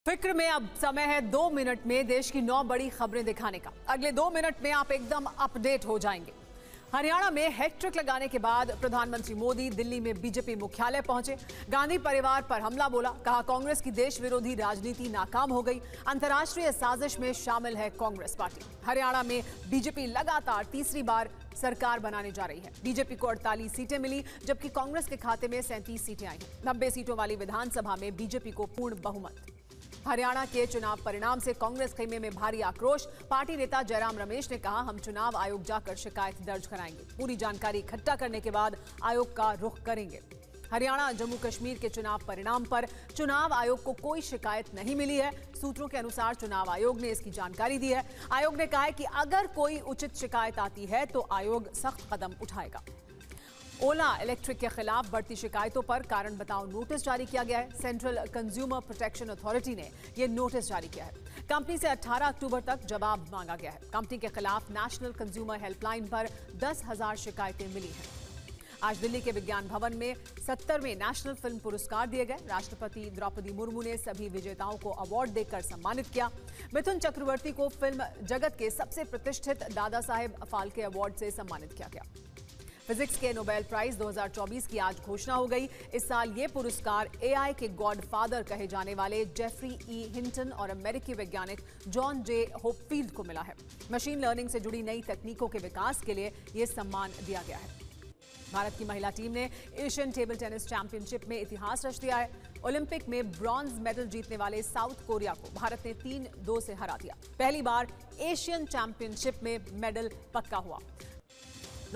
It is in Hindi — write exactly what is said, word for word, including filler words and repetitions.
फिक्र में अब समय है दो मिनट में देश की नौ बड़ी खबरें दिखाने का। अगले दो मिनट में आप एकदम अपडेट हो जाएंगे। हरियाणा में हैट्रिक लगाने के बाद प्रधानमंत्री मोदी दिल्ली में बीजेपी मुख्यालय पहुंचे। गांधी परिवार पर हमला बोला, कहा कांग्रेस की देश विरोधी राजनीति नाकाम हो गई। अंतर्राष्ट्रीय साजिश में शामिल है कांग्रेस पार्टी। हरियाणा में बीजेपी लगातार तीसरी बार सरकार बनाने जा रही है। बीजेपी को अड़तालीस सीटें मिली, जबकि कांग्रेस के खाते में सैंतीस सीटें आई हैं। नब्बे सीटों वाली विधानसभा में बीजेपी को पूर्ण बहुमत। हरियाणा के चुनाव परिणाम से कांग्रेस खेमे में भारी आक्रोश। पार्टी नेता जयराम रमेश ने कहा, हम चुनाव आयोग जाकर शिकायत दर्ज कराएंगे। पूरी जानकारी इकट्ठा करने के बाद आयोग का रुख करेंगे। हरियाणा जम्मू कश्मीर के चुनाव परिणाम पर चुनाव आयोग को कोई शिकायत नहीं मिली है। सूत्रों के अनुसार चुनाव आयोग ने इसकी जानकारी दी है। आयोग ने कहा है कि अगर कोई उचित शिकायत आती है तो आयोग सख्त कदम उठाएगा। ओला इलेक्ट्रिक के खिलाफ बढ़ती शिकायतों पर कारण बताओ नोटिस जारी किया गया है। सेंट्रल कंज्यूमर प्रोटेक्शन अथॉरिटी ने यह नोटिस जारी किया है। कंपनी से अठारह अक्टूबर तक जवाब मांगा गया है। कंपनी के खिलाफ नेशनल कंज्यूमर हेल्पलाइन पर दस हजार शिकायतें मिली हैं। आज दिल्ली के विज्ञान भवन में सत्तरवें नेशनल फिल्म पुरस्कार दिए गए। राष्ट्रपति द्रौपदी मुर्मू ने सभी विजेताओं को अवार्ड देकर सम्मानित किया। मिथुन चक्रवर्ती को फिल्म जगत के सबसे प्रतिष्ठित दादा साहेब फाल्के अवार्ड से सम्मानित किया गया। फिजिक्स के नोबेल प्राइज दो हज़ार चौबीस की आज घोषणा हो गई। इस साल ये पुरस्कार एआई के गॉडफादर कहे जाने वाले जेफरी ई हिंटन और अमेरिकी वैज्ञानिक जॉन जे होपफील्ड को मिला है। मशीन लर्निंग से जुड़ी नई तकनीकों के विकास के लिए ये सम्मान दिया गया है। भारत की महिला टीम ने एशियन टेबल टेनिस चैंपियनशिप में इतिहास रच दिया है। ओलंपिक में ब्रॉन्ज मेडल जीतने वाले साउथ कोरिया को भारत ने तीन दो से हरा दिया। पहली बार एशियन चैंपियनशिप में मेडल पक्का हुआ।